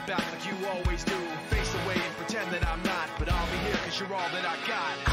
back like you always do. Face away and pretend that I'm not, but I'll be here cause you're all that I got.